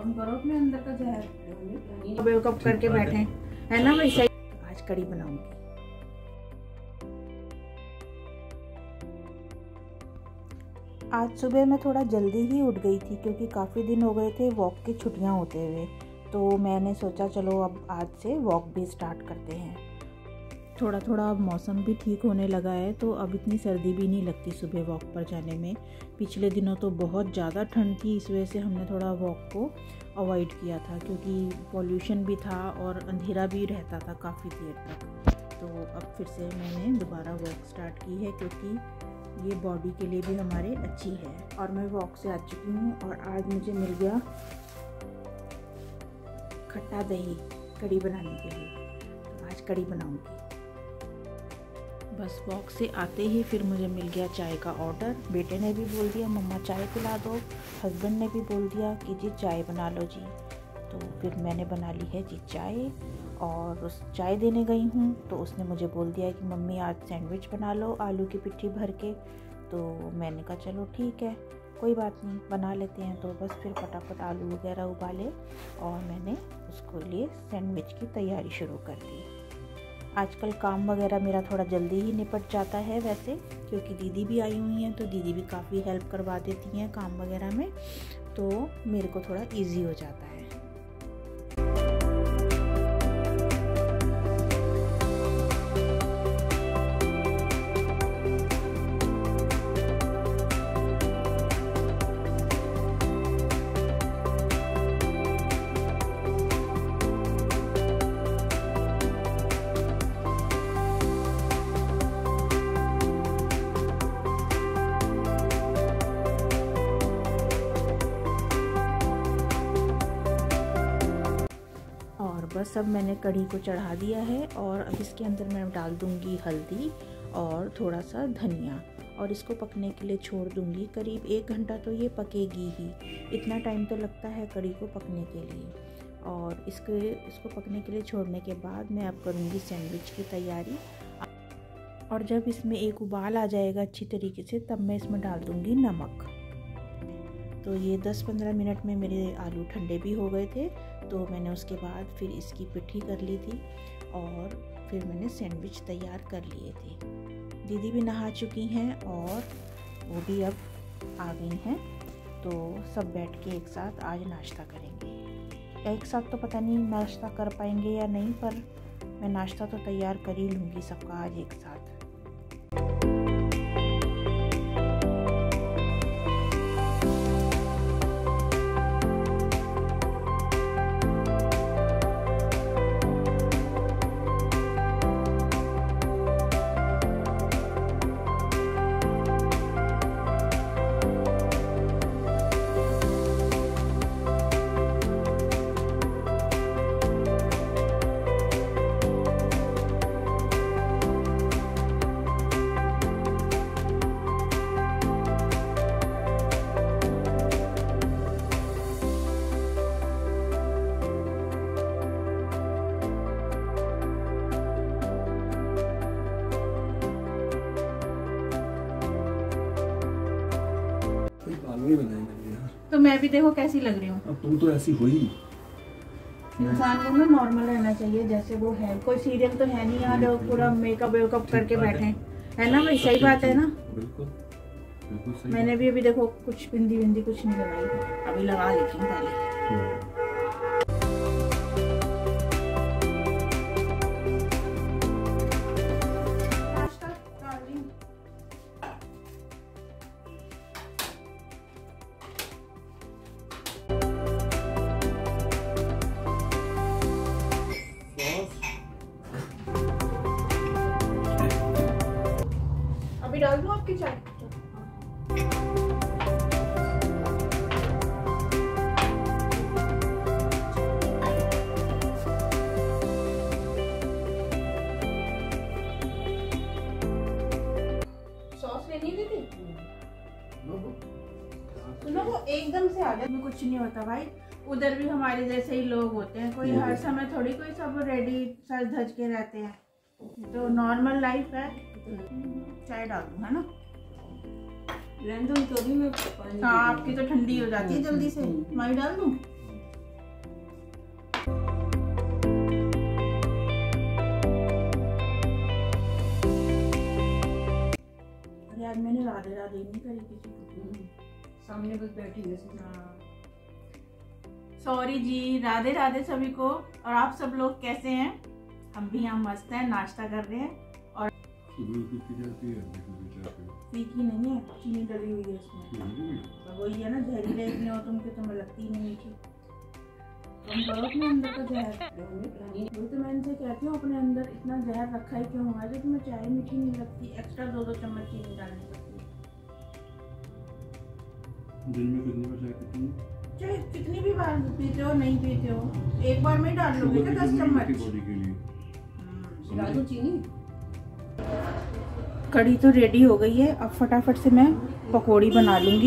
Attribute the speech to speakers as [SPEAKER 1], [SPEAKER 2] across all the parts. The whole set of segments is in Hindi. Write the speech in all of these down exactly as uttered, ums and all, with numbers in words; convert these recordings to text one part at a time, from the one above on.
[SPEAKER 1] खत्म करो अपने अंदर का जहर। वेकअप करके बैठे है ना भाई। सही। आज कड़ी बनाऊंगी। आज सुबह मैं थोड़ा जल्दी ही उठ गई थी क्योंकि काफ़ी दिन हो गए थे वॉक की छुट्टियां होते हुए, तो मैंने सोचा चलो अब आज से वॉक भी स्टार्ट करते हैं। थोड़ा थोड़ा अब मौसम भी ठीक होने लगा है तो अब इतनी सर्दी भी नहीं लगती सुबह वॉक पर जाने में। पिछले दिनों तो बहुत ज़्यादा ठंड थी, इस वजह से हमने थोड़ा वॉक को अवॉइड किया था क्योंकि पॉल्यूशन भी था और अंधेरा भी रहता था काफ़ी देर तक। तो अब फिर से मैंने दोबारा वॉक स्टार्ट की है क्योंकि ये बॉडी के लिए भी हमारे अच्छी है। और मैं वॉक से आ चुकी हूँ और आज मुझे मिल गया खट्टा दही कड़ी बनाने के लिए, तो आज कड़ी बनाऊंगी। बस वॉक से आते ही फिर मुझे मिल गया चाय का ऑर्डर। बेटे ने भी बोल दिया मम्मा चाय पिला दो, हस्बैंड ने भी बोल दिया कि जी चाय बना लो जी। तो फिर मैंने बना ली है जी चाय और उस चाय देने गई हूँ तो उसने मुझे बोल दिया कि मम्मी आज सैंडविच बना लो आलू की पिट्ठी भर के। तो मैंने कहा चलो ठीक है कोई बात नहीं बना लेते हैं। तो बस फिर फटाफट आलू वगैरह उबाले और मैंने उसको लिए सैंडविच की तैयारी शुरू कर दी। आजकल काम वगैरह मेरा थोड़ा जल्दी ही निपट जाता है वैसे, क्योंकि दीदी भी आई हुई हैं तो दीदी भी काफ़ी हेल्प करवा देती हैं काम वगैरह में, तो मेरे को थोड़ा इजी हो जाता है। बस अब मैंने कढ़ी को चढ़ा दिया है और अब इसके अंदर मैं डाल दूंगी हल्दी और थोड़ा सा धनिया और इसको पकने के लिए छोड़ दूंगी। करीब एक घंटा तो ये पकेगी ही, इतना टाइम तो लगता है कढ़ी को पकने के लिए। और इसके इसको पकने के लिए छोड़ने के बाद मैं अब करूँगी सैंडविच की तैयारी। और जब इसमें एक उबाल आ जाएगा अच्छी तरीके से तब मैं इसमें डाल दूँगी नमक। तो ये दस पंद्रह मिनट में मेरे आलू ठंडे भी हो गए थे, तो मैंने उसके बाद फिर इसकी पिट्ठी कर ली थी और फिर मैंने सैंडविच तैयार कर लिए थे। दीदी भी नहा चुकी हैं और वो भी अब आ गई हैं, तो सब बैठ के एक साथ आज नाश्ता करेंगे। एक साथ तो पता नहीं नाश्ता कर पाएंगे या नहीं, पर मैं नाश्ता तो तैयार कर ही लूँगी सबका आज एक साथ। तो मैं भी देखो कैसी लग रही हूँ।
[SPEAKER 2] अब तुम तो ऐसी हुई।
[SPEAKER 1] इंसान को ना नॉर्मल रहना चाहिए जैसे वो है। कोई सीरियल तो है नहीं यार पूरा मेकअप वेकअप करके बैठे है ना भाई। सही बात है ना।
[SPEAKER 2] बिल्कुल बिल्कुल सही।
[SPEAKER 1] मैंने भी अभी देखो कुछ बिंदी बिंदी कुछ नहीं लगाई, अभी लगा लेती हूँ पहले। अभी डाल दूँ आपकी चाय? सॉस लेनी है दीदी? सुनो वो एकदम से आ जाए में कुछ नहीं होता भाई। उधर भी हमारे जैसे ही लोग होते हैं, कोई हर समय थोड़ी कोई सब रेडी सज धज के रहते हैं। तो नॉर्मल लाइफ है। चाय डाल दूँ है ना?
[SPEAKER 3] तो भी मैं
[SPEAKER 1] हाँ आपकी तो ठंडी हो जाती है जल्दी से। मैं डाल दूँ? आज मैंने राधे राधे नहीं करी किसी को,
[SPEAKER 3] सामने बस बैठी है।
[SPEAKER 1] हाँ सॉरी जी। राधे राधे सभी को। और आप सब लोग कैसे हैं? हम भी यहाँ मस्त हैं, नाश्ता कर रहे हैं। और तीखी नहीं है, चीनी डली हुई है इसमें। वही है ना, जहरीले इतने हो तुम कि तुम्हें लगती नहीं मीठी। कम करो अपने अंदर का जहर। वही तो मैं इनसे कहती हूँ, अपने अंदर इतना जहर रखा है क्यों हुआ है जो तुम्हें चाय मीठी नहीं लगती? एक्स्ट्रा दो दो चम्मच चीनी डालनी पड़ती है।
[SPEAKER 2] दिन में कितनी बार चाय पीती हो?
[SPEAKER 1] चाहे कितनी भी बार पीते हो नहीं पीते हो, एक बार में डाल लोगे क्या दस चम्मच?
[SPEAKER 3] चीनी।
[SPEAKER 1] कढ़ी तो रेडी हो गई है। अब फटाफट से मैं पकौड़ी बना लूंगी।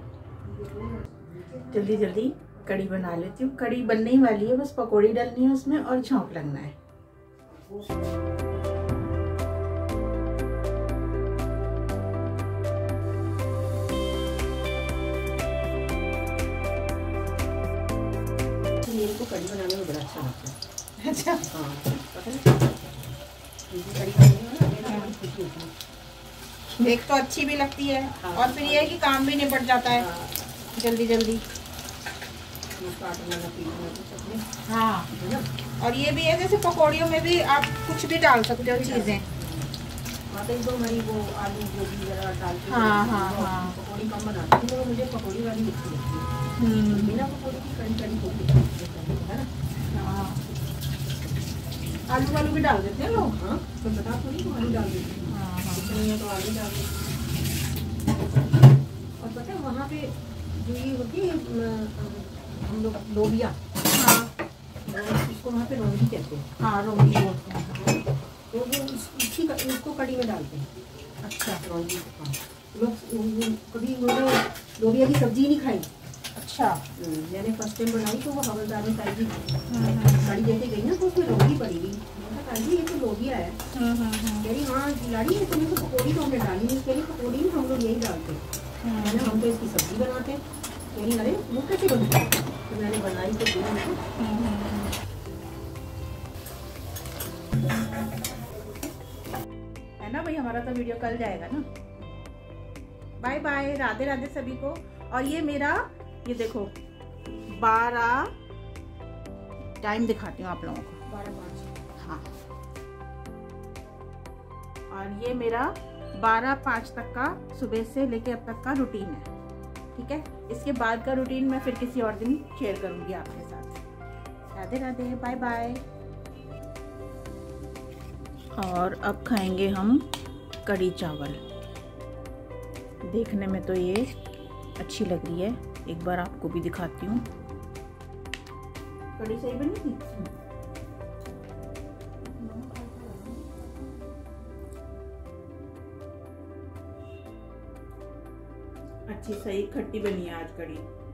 [SPEAKER 1] जल्दी जल्दी कढ़ी बना लेती हूँ। कढ़ी बनने ही वाली है, बस पकौड़ी डालनी है उसमें और छौंक लगना है।
[SPEAKER 3] मेरे को कढ़ी बनाने में बड़ा अच्छा लगता है।
[SPEAKER 1] अच्छा
[SPEAKER 3] हाँ पता है, कढ़ी बनाने में ना मेरा खुशी होती है।
[SPEAKER 1] एक तो अच्छी भी लगती है,
[SPEAKER 3] हाँ,
[SPEAKER 1] और फिर ये है कि काम भी निपट जाता है।
[SPEAKER 3] हाँ,
[SPEAKER 1] जल्दी जल्दी। हाँ
[SPEAKER 3] है ना।
[SPEAKER 1] और ये भी है जैसे पकौड़ियों में भी आप कुछ भी डाल सकते हो चीजें।
[SPEAKER 3] हाँ तो इनको हमारी वो आलू गोभी वगैरह डाल के
[SPEAKER 1] हाँ हाँ हाँ
[SPEAKER 3] पकौड़ी कम बनाती हूँ, मुझे पकौड़ी वाली अच्छी लगती है। बिना पकौड़ी की कड़ी कड़ी होती है ना।
[SPEAKER 1] हाँ आलू वालू भी डाल देते हैं लोग।
[SPEAKER 3] हाँ तो बता थोड़ी तो आलू डाल देती हूँ।
[SPEAKER 1] हाँ हाँ
[SPEAKER 3] इतनी है तो आलू डाल देती हूँ। और पता है वहाँ पे जो ये होती है हम लोग लोबिया,
[SPEAKER 1] हाँ
[SPEAKER 3] इसको वहाँ पे रोंगी कहते हैं।
[SPEAKER 1] हाँ रोटी बोलते हैं।
[SPEAKER 3] तो वो इसी उसको कड़ी में डालते हैं।
[SPEAKER 1] अच्छा
[SPEAKER 3] रोंगी। हाँ लोग कभी उन्होंने लोबिया की सब्जी नहीं खाई।
[SPEAKER 1] अच्छा
[SPEAKER 3] मैंने फर्स्ट टाइम बनाई तो वो हवलदार में ताई जी कड़ी देके गई ना, तो उसमें रोंगी पड़ी गई। मैंने कहा ताई जी ये तो लोबिया है। कह रही हाँ लाड़ी है, तुम्हें तो पकौड़ी तो हमने डाली नहीं। कह रही पकौड़ी में हम लोग यही डालते हैं। मैंने हम तो इसकी सब्जी बनाते हैं। कह रही अरे वो कैसे बनती है? तो मैंने बनाई तो दी उनको।
[SPEAKER 1] है ना भाई, हमारा तो वीडियो कल जाएगा ना। बाय बाय, राधे राधे सभी को। और ये मेरा, ये देखो बारह, टाइम दिखाती हूँ आप लोगों को,
[SPEAKER 3] बारह पाँच।
[SPEAKER 1] हाँ। और ये मेरा बारह पाँच तक का सुबह से लेके अब तक का रूटीन है। ठीक है, इसके बाद का रूटीन मैं फिर किसी और दिन शेयर करूंगी आपके साथ। Radhe Radhe, bye bye. और अब खाएंगे हम कढ़ी चावल। देखने में तो ये अच्छी लग रही है, एक बार आपको भी दिखाती हूँ। कढ़ी सही बनी थी? अच्छी सही खट्टी बनी है आज कढ़ी।